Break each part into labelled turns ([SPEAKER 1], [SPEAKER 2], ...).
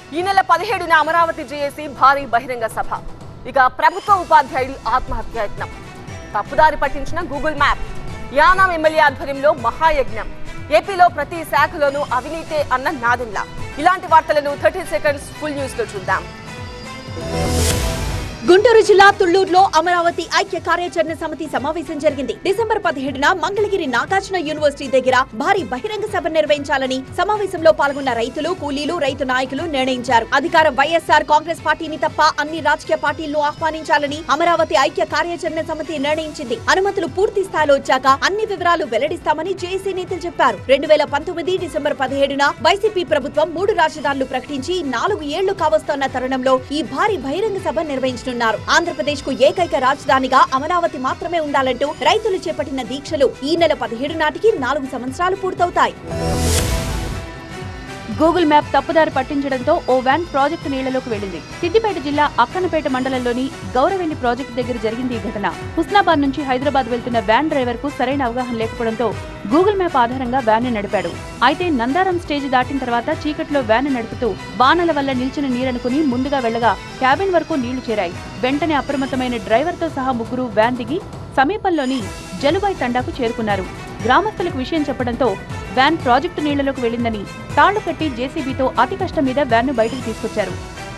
[SPEAKER 1] ఈ నెల 17న అమరావతి జేఏసీ భారీ బహిరంగ సభ. ఇక ప్రభుత్వ ఉపాధ్యాయుడి ఆత్మహత్యాయత్నం, తప్పుదారి పట్టించిన గూగుల్ మ్యాప్, యానాం ఎమ్మెల్యే ఆధ్వర్యంలో మహాయజ్ఞం, ఏపీలో ప్రతి శాఖలోనూ అవినీతే అన్న నాదెండ్ల. ఇలాంటి వార్తలను 30 సెకండ్స్ ఫుల్ న్యూస్ లో చూద్దాం.
[SPEAKER 2] గుంటూరు జిల్లా తుళ్లూరులో అమరావతి ఐక్య కార్యాచరణ సమితి సమావేశం జరిగింది. డిసెంబర్ 17న మంగళగిరి నాగార్జున యూనివర్సిటీ దగ్గర భారీ బహిరంగ సభ నిర్వహించాలని సమావేశంలో పాల్గొన్న రైతులు, కూలీలు, రైతు నాయకులు నిర్ణయించారు. అధికార వైఎస్ఆర్ కాంగ్రెస్ పార్టీని తప్ప అన్ని రాజకీయ పార్టీలను ఆహ్వానించాలని అమరావతి ఐక్య కార్యాచరణ సమితి నిర్ణయించింది. అనుమతులు పూర్తి స్థాయిలో వచ్చాక అన్ని వివరాలు వెల్లడిస్తామని జేఏసీ నేతలు చెప్పారు. 2019 డిసెంబర్ 17న వైసీపీ ప్రభుత్వం 3 రాజధానులు ప్రకటించి 4 ఏళ్లు కావస్తోన్న తరుణంలో ఈ భారీ బహిరంగ సభ నిర్వహించనున్నారు. ఆంధ్రప్రదేశ్ కు ఏకైక రాజధానిగా అమరావతి మాత్రమే ఉండాలంటూ రైతులు చేపట్టిన దీక్షలు ఈ నెల 17 నాటికి 4 సంవత్సరాలు పూర్తవుతాయి.
[SPEAKER 3] గూగుల్ మ్యాప్ తప్పుదారి పట్టించడంతో ఓ వ్యాన్ ప్రాజెక్టు నీళ్లలోకి వెళ్లింది. సిద్దిపేట జిల్లా అక్కనపేట మండలంలోని గౌరవెల్లి ప్రాజెక్టు దగ్గర జరిగింది ఈ ఘటన. హుస్నాబాద్ నుంచి హైదరాబాద్ వెళ్తున్న వ్యాన్ డ్రైవర్ కు సరైన అవగాహన లేకపోవడంతో గూగుల్ మ్యాప్ ఆధారంగా వ్యాన్ ని నడిపాడు. అయితే నందారం స్టేజ్ దాటిన తర్వాత చీకట్లో వ్యాన్ నడుపుతూ వానల వల్ల నిల్చిన నీరనుకుని ముందుగా వెళ్లగా క్యాబిన్ వరకు నీళ్లు చేరాయి. వెంటనే అప్రమత్తమైన డ్రైవర్ తో సహా ముగ్గురు వ్యాన్ దిగి సమీపంలోని జలుబాయి తండాకు చేరుకున్నారు. గ్రామస్తులకు విషయం చెప్పడంతో వ్యాన్ ప్రాజెక్టు నీళ్లలోకి వెళ్లిందని తాళ్లు కట్టి జేసీబీతో అతి కష్టం మీద వ్యాన్ ను బయటకు తీసుకొచ్చారు.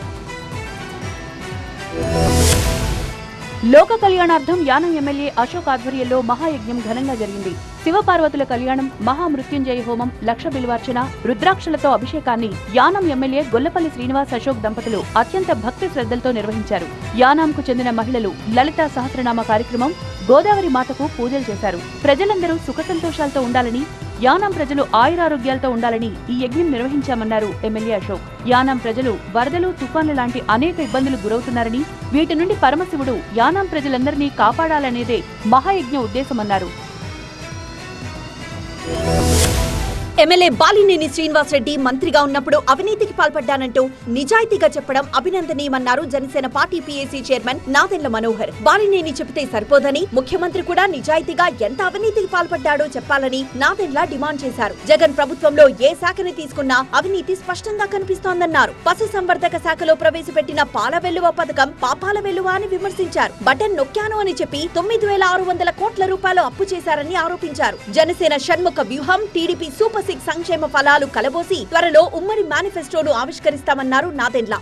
[SPEAKER 3] లోక కళ్యాణార్థం యానం ఎమ్మెల్యే అశోక్ ఆధ్వర్యంలో మహాయజ్ఞం ఘనంగా జరిగింది. శివపార్వతుల కళ్యాణం, మహామృత్యుంజయ హోమం, లక్ష బిల్వార్చన, రుద్రాక్షలతో అభిషేకాన్ని యానం ఎమ్మెల్యే గొల్లపల్లి శ్రీనివాస్ అశోక్ దంపతులు అత్యంత భక్తి శ్రద్ధలతో నిర్వహించారు. యానాంకు చెందిన మహిళలు లలితా సహస్రనామ కార్యక్రమం, గోదావరి మాతకు పూజలు చేశారు. ప్రజలందరూ సుఖ సంతోషాలతో ఉండాలని, యానాం ప్రజలు ఆయురారోగ్యాలతో ఉండాలని ఈ యజ్ఞం నిర్వహించామన్నారు ఎమ్మెల్యే అశోక్. యానాం ప్రజలు వరదలు, తుఫాన్లు లాంటి అనేక ఇబ్బందులు గురవుతున్నారని, వీటి నుండి పరమశివుడు యానాం ప్రజలందరినీ కాపాడాలనేదే మహాయజ్ఞ ఉద్దేశమన్నారు.
[SPEAKER 2] ఎమ్మెల్యే బాలినేని శ్రీనివాసరెడ్డి మంత్రిగా ఉన్నప్పుడు అవినీతికి పాల్పడ్డానంటూ నిజాయితీగా చెప్పడం అభినందనీయమన్నారు Janasena party PAC chairman Nadendla Manohar. Balineni చెబితే సరిపోదని, ముఖ్యమంత్రి కూడా నిజాయితీగా ఎంత అవినీతికి పాల్పడ్డాడో చెప్పాలని నాదెండ్ల డిమాండ్ చేశారు. జగన్ ప్రభుత్వంలో ఏ శాఖని తీసుకున్నా అవినీతి స్పష్టంగా కనిపిస్తోందన్నారు. పశుసంవర్ధక శాఖలో ప్రవేశపెట్టిన పాల వెల్లువ పథకం పాపాల వెల్లువ అని విమర్శించారు. బటన్ నొక్కాను అని చెప్పి 9,600 కోట్ల రూపాయలు అప్పు చేశారని ఆరోపించారు. జనసేన షణ్ముఖ వ్యూహం, టీడీపీ సూపర్ 6 సంక్షేమ ఫలాలు కలబోసి త్వరలో ఉమ్మడి మేనిఫెస్టోను ఆవిష్కరిస్తామన్నారు నాదెండ్ల.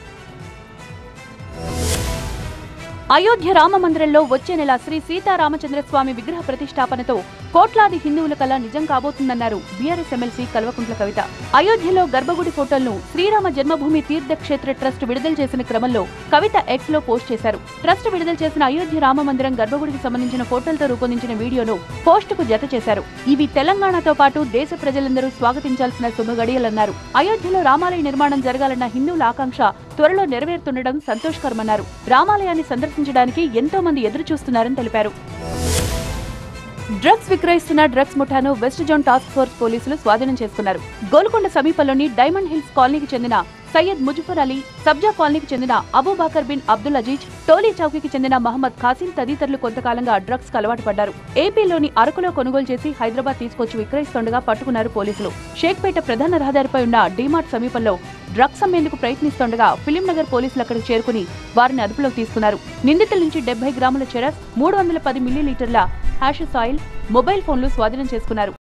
[SPEAKER 3] అయోధ్య రామ మందిరంలో వచ్చే నెల శ్రీ సీతారామచంద్రస్వామి విగ్రహ ప్రతిష్టాపనతో కోట్లాది హిందువుల కళ నిజం కాబోతుందన్నారు బీఆర్ఎస్ ఎమ్మెల్సీ కల్వకుంట్ల కవిత. అయోధ్యలో గర్భగుడి ఫోటోలను శ్రీరామ జన్మభూమి తీర్థక్షేత్ర ట్రస్ట్ విడుదల చేసిన క్రమంలో కవిత ఎక్స్ లో పోస్ట్ చేశారు. ట్రస్ట్ విడుదల చేసిన అయోధ్య రామ మందిరం గర్భగుడికి సంబంధించిన ఫోటోలతో రూపొందించిన వీడియోను పోస్ట్ కు జత చేశారు. ఇవి తెలంగాణతో పాటు దేశ ప్రజలందరూ స్వాగతించాల్సిన శుభగడియలన్నారు. అయోధ్యలో రామాలయ నిర్మాణం జరగాలన్న హిందువుల ఆకాంక్ష త్వరలో నెరవేరుతుండడం సంతోషకరమన్నారు. రామాలయాన్ని సందర్శించడానికి ఎంతో మంది ఎదురు చూస్తున్నారని తెలిపారు. డ్రగ్స్ విక్రయిస్తున్న డ్రగ్స్ ముఠాను వెస్ట్ జోన్ టాస్క్ ఫోర్స్ పోలీసులు స్వాధీనం చేసుకున్నారు. గోల్కొండ సమీపంలోని డైమండ్ హిల్స్ కాలనీకి చెందిన సయ్యద్ ముజఫర్ అలీ, సబ్జా కాలనీకి చెందిన అబూబాకర్ బిన్ అబ్దుల్ అజీజ్, టోలీ చౌకీకి చెందిన మహమ్మద్ ఖాసిం తదితరులు కొంతకాలంగా డ్రగ్స్ కు అలవాటు పడ్డారు. ఏపీలోని అరకులో కొనుగోలు చేసి హైదరాబాద్ తీసుకొచ్చి విక్రయిస్తుండగా పట్టుకున్నారు పోలీసులు. షేక్పేట ప్రధాన రహదారిపై ఉన్న డీమార్ట్ సమీపంలో డ్రగ్స్ అమ్మేందుకు ప్రయత్నిస్తుండగా ఫిలిం నగర్ పోలీసులు అక్కడికి చేరుకుని వారిని అదుపులోకి తీసుకున్నారు. నిందితుల నుంచి 70 గ్రాముల చెరస్, 310 మిల్లీలీటర్ల హ్యాషిష్ ఆయిల్, మొబైల్ ఫోన్లు స్వాధీనం చేసుకున్నారు.